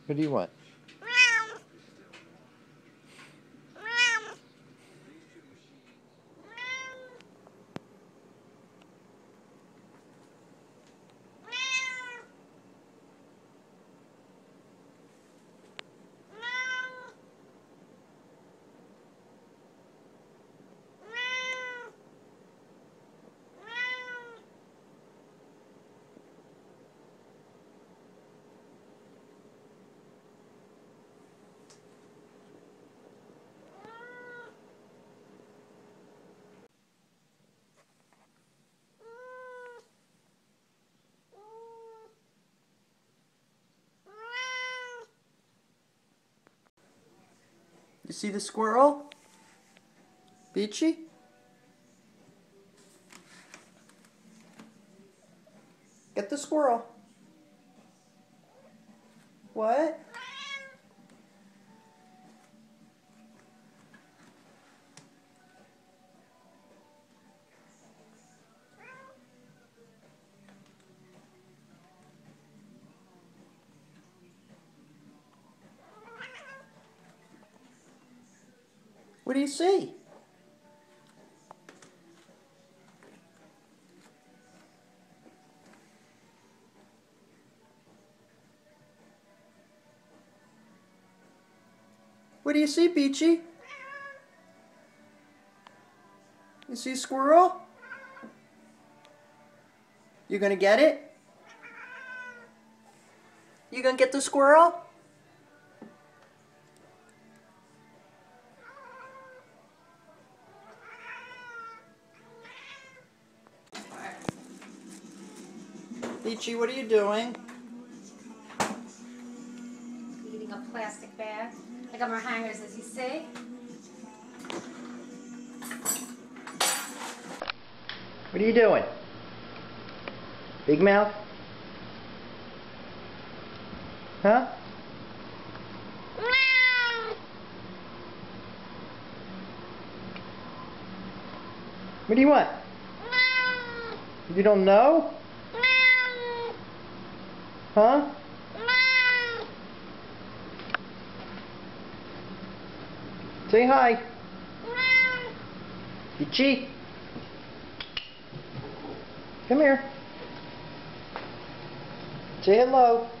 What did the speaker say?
What do you want? You see the squirrel? Beachy? Get the squirrel. What? What do you see? What do you see, Beachy? You see a squirrel? You gonna get it? You gonna get the squirrel? Beachy, what are you doing? Eating a plastic bag. I got more hangers, as you see. What are you doing? Big mouth? Huh? What do you want? You don't know? Huh? Say hi. Beachy. Come here. Say hello.